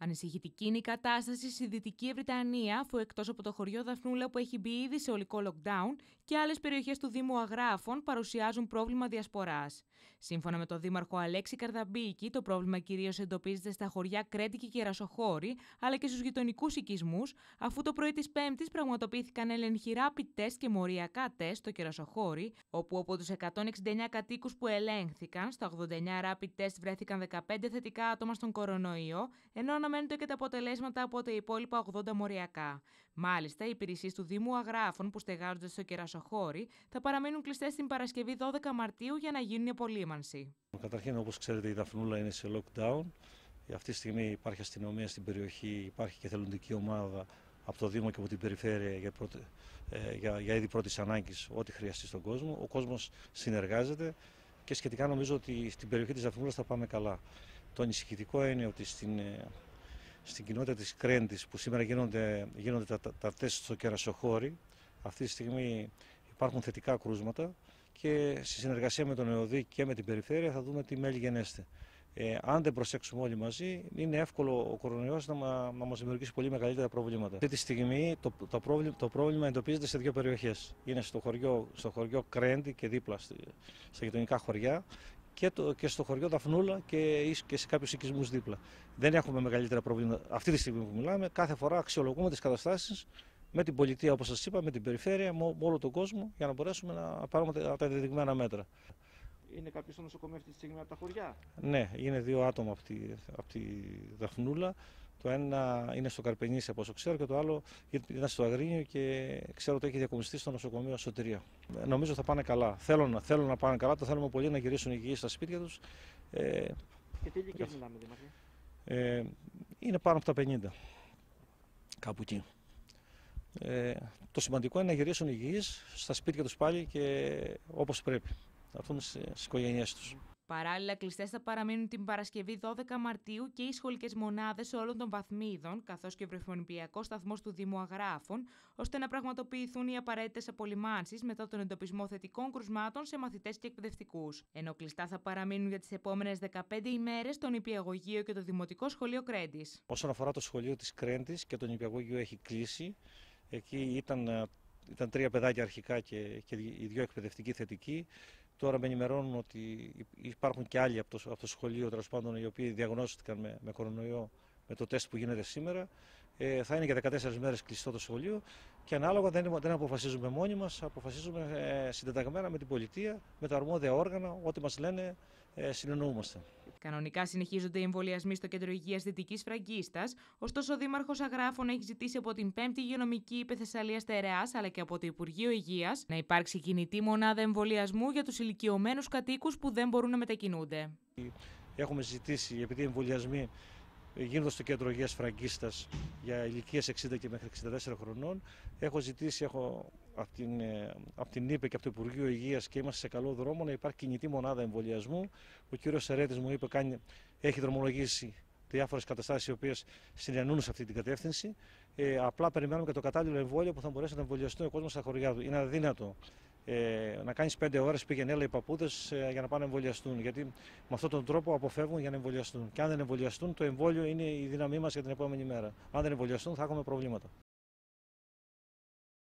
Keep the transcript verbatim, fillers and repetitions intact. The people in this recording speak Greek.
Ανησυχητική είναι η κατάσταση στη Δυτική Βρυτανία, αφού εκτός από το χωριό Δαφνούλα που έχει μπει ήδη σε ολικό lockdown και άλλες περιοχές του Δήμου Αγράφων παρουσιάζουν πρόβλημα διασποράς. Σύμφωνα με τον Δήμαρχο Αλέξη Καρδαμπίκη, το πρόβλημα κυρίως εντοπίζεται στα χωριά Κρέτη και Κερασοχώρη, αλλά και στους γειτονικούς οικισμούς, αφού το πρωί της Πέμπτης πραγματοποιήθηκαν έλεγχοι rapid test και μοριακά τεστ στο Κερασοχώρη, όπου από τους εκατόν εξήντα εννέα κατοίκους που ελέγχθηκαν, στα ογδόντα εννέα rapid test βρέθηκαν δεκαπέντε θετικά άτομα στον κορονοϊό, ενώ αναμένονται και τα αποτελέσματα από τα υπόλοιπα ογδόντα μοριακά. Μάλιστα, οι υπηρεσίες του Δήμου Αγράφων που στεγάζονται στο Κερασοχώρη θα παραμείνουν κλειστές την Παρασκευή δώδεκα Μαρτίου για να γίνουν η απολύμανση. Καταρχήν, όπως ξέρετε, η Δαφνούλα είναι σε lockdown. Αυτή τη στιγμή υπάρχει αστυνομία στην περιοχή, υπάρχει και θελοντική ομάδα από το Δήμο και από την περιφέρεια για, πρώτη, για, για είδη πρώτης ανάγκης, ό,τι χρειαστεί στον κόσμο. Ο κόσμος συνεργάζεται και σχετικά νομίζω ότι στην περιοχή της Δαφνούλας θα πάμε καλά. Το ανησυχητικό είναι ότι στην, στην κοινότητα της Κρέντης, που σήμερα γίνονται, γίνονται τα, τα, τα τεστ στο Κερασοχώρη, αυτή τη στιγμή υπάρχουν θετικά κρούσματα και στη συνεργασία με τον ΕΟΔΗ και με την περιφέρεια θα δούμε τι μέλη γενέστε. Ε, αν δεν προσέξουμε όλοι μαζί, είναι εύκολο ο κορονοϊός να, μα, να μας δημιουργήσει πολύ μεγαλύτερα προβλήματα. Αυτή τη στιγμή το, το, πρόβλημα, το πρόβλημα εντοπίζεται σε δύο περιοχές. Είναι στο χωριό, στο χωριό Κρέντη και δίπλα στη, στα γειτονικά χωριά και, το, και στο χωριό Δαφνούλα και, και σε κάποιους οικισμούς δίπλα. Δεν έχουμε μεγαλύτερα προβλήματα αυτή τη στιγμή που μιλάμε. Κάθε φορά αξιολογούμε τις καταστάσεις με την πολιτεία, όπως σας είπα, με την περιφέρεια, με όλο τον κόσμο, για να μπορέσουμε να πάρουμε τα ενδεδειγμένα μέτρα. Είναι κάποιο στο νοσοκομείο αυτή τη στιγμή από τα χωριά? Ναι, είναι δύο άτομα από τη, από τη Δαφνούλα. Το ένα είναι στο Καρπενήσι, από όσο ξέρω, και το άλλο είναι στο Αγρίνιο και ξέρω ότι έχει διακομιστεί στο νοσοκομείο Σωτηρία. Νομίζω θα πάνε καλά. Θέλω να, θέλω να πάνε καλά, το θέλουμε πολύ να γυρίσουν υγιείς στα σπίτια τους. Ε, και τι ηλικίες μιλάμε, Δήμαρχε? Ε, είναι πάνω από τα πενήντα, κάπου εκεί. Ε, το σημαντικό είναι να γυρίσουν υγιείς στα σπίτια τους πάλι και όπως πρέπει. Αυτό είναι στις οικογένειές τους. Παράλληλα, κλειστές θα παραμείνουν την Παρασκευή δώδεκα Μαρτίου και οι σχολικές μονάδες όλων των βαθμίδων, καθώς και ο βρεφονιπιακός σταθμός του Δήμου Αγράφων, ώστε να πραγματοποιηθούν οι απαραίτητες απολυμάνσεις μετά τον εντοπισμό θετικών κρουσμάτων σε μαθητές και εκπαιδευτικούς. Ενώ κλειστά θα παραμείνουν για τις επόμενες δεκαπέντε ημέρες το νηπιαγωγείο και το Δημοτικό Σχολείο Κρέντης. Όσον αφορά το σχολείο της Κρέντης και το νηπιαγωγείο έχει κλείσει. Εκεί ήταν, ήταν τρία παιδάκια αρχικά και, και οι δύο εκπαιδευτικοί θετικοί. Τώρα με ενημερώνουν ότι υπάρχουν και άλλοι από το, από το σχολείο, τέλος πάντων, οι οποίοι διαγνώστηκαν με, με κορονοϊό με το τεστ που γίνεται σήμερα. Ε, θα είναι για δεκατέσσερις μέρες κλειστό το σχολείο και ανάλογα δεν, δεν αποφασίζουμε μόνοι μας, αποφασίζουμε ε, συντεταγμένα με την πολιτεία, με τα αρμόδια όργανα, ό,τι μας λένε ε, συνεννοούμαστε. Κανονικά συνεχίζονται οι εμβολιασμοί στο Κέντρο Υγείας Δυτικής Φραγκίστας, ωστόσο ο Δήμαρχος Αγράφων έχει ζητήσει από την πέμπτη Υγειονομική Υπε Θεσσαλίας Στερεάς αλλά και από το Υπουργείο Υγείας να υπάρξει κινητή μονάδα εμβολιασμού για τους ηλικιωμένους κατοίκους που δεν μπορούν να μετακινούνται. Έχουμε ζητήσει, επειδή οι εμβολιασμοί γίνονται στο Κέντρο Υγείας Φραγκίστας για ηλικίες εξήντα και μέχρι εξήντα τέσσερα χρονών, έχω ζητήσει έχω, από την, από την Υπε και από το Υπουργείο Υγείας και είμαστε σε καλό δρόμο να υπάρχει κινητή μονάδα εμβολιασμού. Ο κύριος Σερέτης μου είπε κάνει, έχει δρομολογήσει διάφορες καταστάσεις οι οποίες συνεννούν σε αυτή την κατεύθυνση. Ε, απλά περιμένουμε και το κατάλληλο εμβόλιο που θα μπορέσει να εμβολιαστεί ο κόσμος στα χωριά του. Είναι αδύνατο ε, να κάνεις πέντε ώρες πήγαινε έλα οι παππούδες ε, για να πάνε να εμβολιαστούν. Γιατί με αυτόν τον τρόπο αποφεύγουν για να εμβολιαστούν. Και αν δεν εμβολιαστούν, το εμβόλιο είναι η δύναμή μας για την επόμενη μέρα. Αν δεν εμβολιαστούν, θα έχουμε προβλήματα.